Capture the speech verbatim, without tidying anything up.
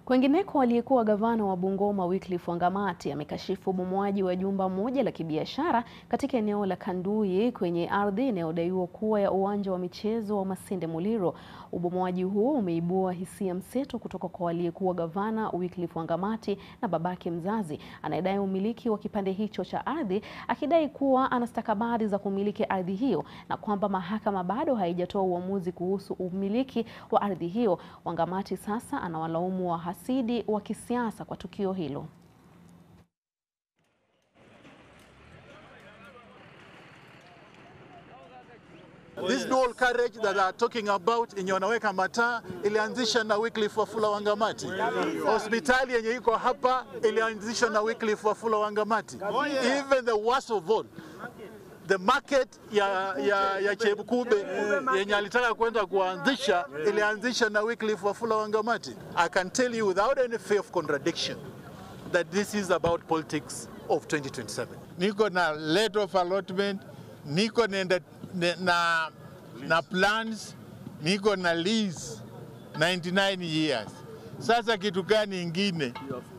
Kwengineko, aliyekuwa gavana wa Bungoma Wycliffe Wangamati amekashifu ubomoaji wa jumba moja la kibiashara katika eneo la Kanduyi kwenye ardhi inayodaiwa kuwa ya uwanja wa michezo wa Masinde Muliro. Ubomoaji huo umeibua hisia mseto kutoka kwa aliyekuwa gavana Wycliffe Wangamati na babake mzazi anayedai umiliki wa kipande hicho cha ardhi, akidai kuwa ana stakabadhi za kumiliki ardhi hiyo na kwamba mahakama bado haijatoa uamuzi kuhusu umiliki wa ardhi hiyo. Wangamati sasa anawalaumu wahasidi wa kisiasa kwa tukio hilo. This dual carriage that they are talking about in Yonaweka Mataa ilianzisha na Wycliffe Wafula Wangamati. Hospitali yenye iko hapa ilianzishwa na Wycliffe Wafula Wangamati. Even the worst of all, the market ya, ya, ya Chebukube yenye alitaka kwenda kuanzisha ilianzisha na Wycliffe Wafula Wangamati. I can tell you without any fear of contradiction that this is about politics of twenty twenty-seven. Niko na letter of allotment, niko na, na, na plans, niko na lease ninety-nine years. Sasa kitu gani ingine